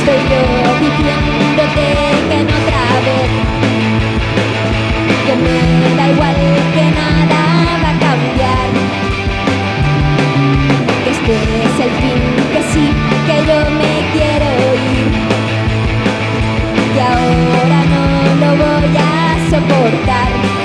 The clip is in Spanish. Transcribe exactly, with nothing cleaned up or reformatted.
estoy yo diciéndote que no otra vez, que me da igual, que nada va a cambiar, que este es el fin, que sí, que yo me quiero ir, que ahora no lo voy a soportar.